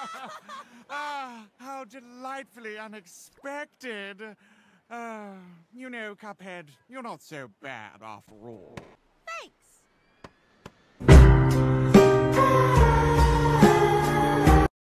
Ah, how delightfully unexpected. You know, Cuphead, you're not so bad after all.